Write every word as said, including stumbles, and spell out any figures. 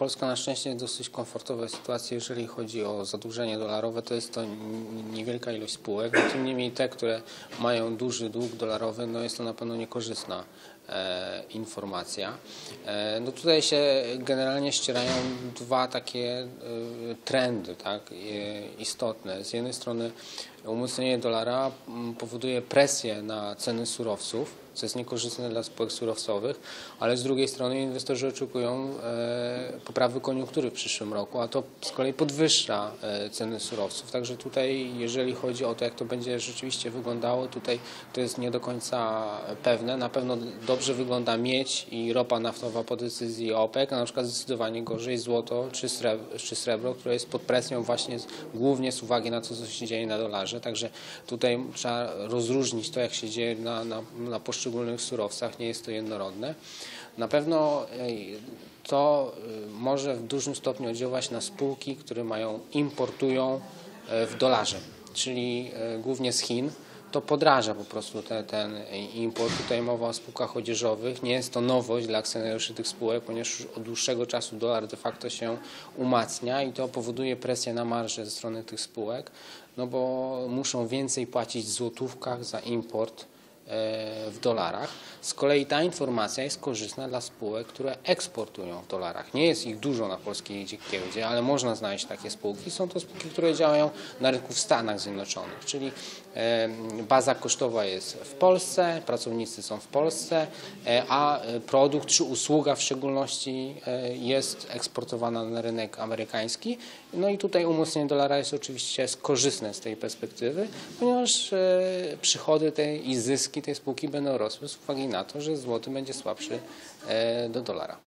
Polska na szczęście jest w dosyć komfortowej sytuacji, jeżeli chodzi o zadłużenie dolarowe. To jest to niewielka ilość spółek. No, tym niemniej te, które mają duży dług dolarowy, no jest to na pewno niekorzystna e, informacja. E, no tutaj się generalnie ścierają dwa takie e, trendy, tak, e, istotne. Z jednej strony umocnienie dolara powoduje presję na ceny surowców, co jest niekorzystne dla spółek surowcowych, ale z drugiej strony inwestorzy oczekują e, poprawy koniunktury w przyszłym roku, a to z kolei podwyższa e, ceny surowców. Także tutaj, jeżeli chodzi o to, jak to będzie rzeczywiście wyglądało, tutaj to jest nie do końca pewne. Na pewno dobrze wygląda miedź i ropa naftowa po decyzji OPEC, a na przykład zdecydowanie gorzej złoto czy srebro, czy srebro, które jest pod presją właśnie z, głównie z uwagi na to, co się dzieje na dolarze. Także tutaj trzeba rozróżnić to, jak się dzieje na, na, na poszczególnych surowcach, nie jest to jednorodne. Na pewno to może w dużym stopniu oddziaływać na spółki, które mają, importują w dolarze, czyli głównie z Chin. To podraża po prostu ten, ten import. Tutaj mowa o spółkach odzieżowych. Nie jest to nowość dla akcjonariuszy tych spółek, ponieważ już od dłuższego czasu dolar de facto się umacnia i to powoduje presję na marże ze strony tych spółek, no bo muszą więcej płacić w złotówkach za import w dolarach. Z kolei ta informacja jest korzystna dla spółek, które eksportują w dolarach. Nie jest ich dużo na polskiej giełdzie, ale można znaleźć takie spółki. Są to spółki, które działają na rynku w Stanach Zjednoczonych, czyli baza kosztowa jest w Polsce, pracownicy są w Polsce, a produkt czy usługa w szczególności jest eksportowana na rynek amerykański. No i tutaj umocnienie dolara jest oczywiście korzystne z tej perspektywy, ponieważ przychody tej i zyski tej spółki będą rosły z uwagi na to, że złoty będzie słabszy do dolara.